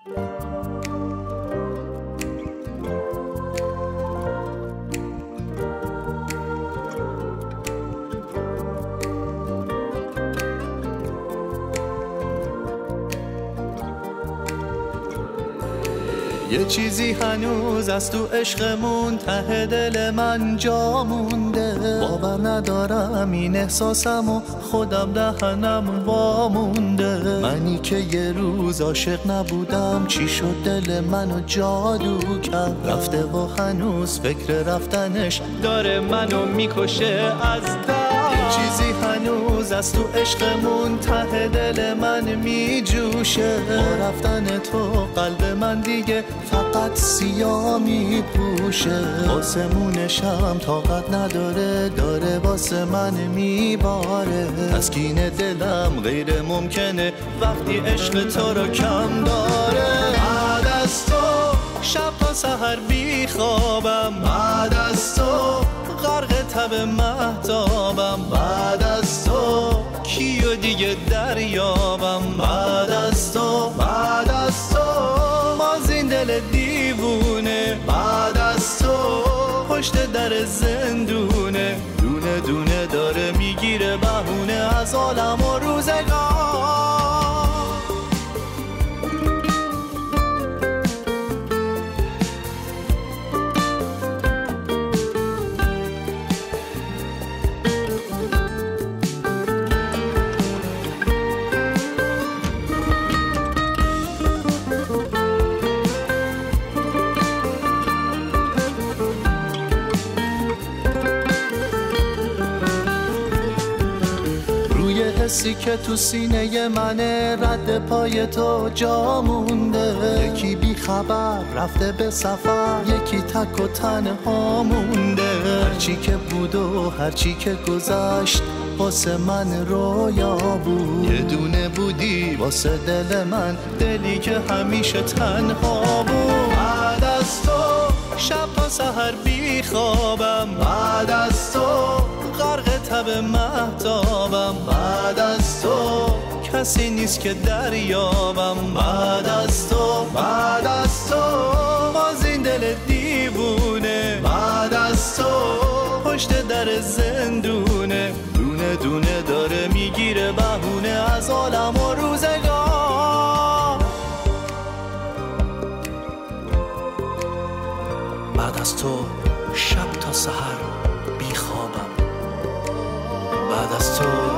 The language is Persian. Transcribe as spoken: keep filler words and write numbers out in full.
یه چیزی هنوز از تو عشقمون ته دل من جا مونده، باور ندارم این احساسمو خودم دهنم وامونده. منی که یه روز عاشق نبودم چی شد دل منو جادو کرد، رفته و هنوز فکر رفتنش داره منو میکشه از درد. چیزی هنوز از تو عشقمون ته دل من میجوشه، با رفتن تو قلب من دیگه فقط سیاه میپوشه. آسمونشم طاقت نداره، داره واسه من میباره. تسکین دلم غیر ممکنه وقتی عشق تو رو کم داره. بعد از تو شب تا سحر بی خوابم، بعد از تو غرق تب مهتابم، بعد از تو کیو دیگه دریابم. بعد از تو بعد از تو مازین دل دیوونه، بعد از تو پشت در زندونه. دونه دونه داره میگیره بهونه از عالم و روزگار. حسی که تو سینه منه رد پای تو جا مونده. یکی بی خبر رفته به سفر، یکی تک و تنها مونده. هرچی که بود و هرچی که گذشت واسه من رویا بود. یه دونه بودی واسه دل من، دلی که همیشه تنها بود. بعد از تو شب تا سحر بی خوابم، بعد از تو غرق تب مهتابم، بعد از تو کسی نیست که دریابم. بعد از تو بعد از تو مازین دل دیوونه، بعد از تو پشت در زندونه. دونه دونه داره میگیره بهونه از عالم و روزگار. بعد از تو شب تا سحر بی خوابم، بعد از تو